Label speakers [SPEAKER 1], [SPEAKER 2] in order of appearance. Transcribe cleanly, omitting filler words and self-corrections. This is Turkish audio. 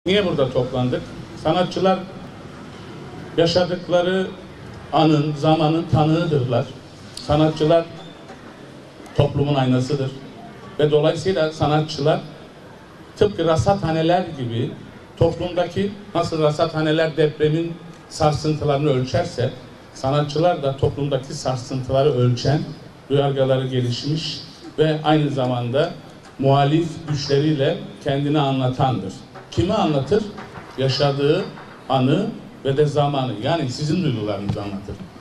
[SPEAKER 1] Niye burada toplandık? Sanatçılar yaşadıkları anın, zamanın tanığıdırlar. Sanatçılar toplumun aynasıdır. Ve dolayısıyla sanatçılar tıpkı rasathaneler gibi toplumdaki nasıl rasathaneler depremin sarsıntılarını ölçerse, sanatçılar da toplumdaki sarsıntıları ölçen, duyargaları gelişmiş ve aynı zamanda muhalif güçleriyle kendini anlatandır. Kimi anlatır? Yaşadığı anı ve de zamanı, yani sizin duygularınızı anlatır.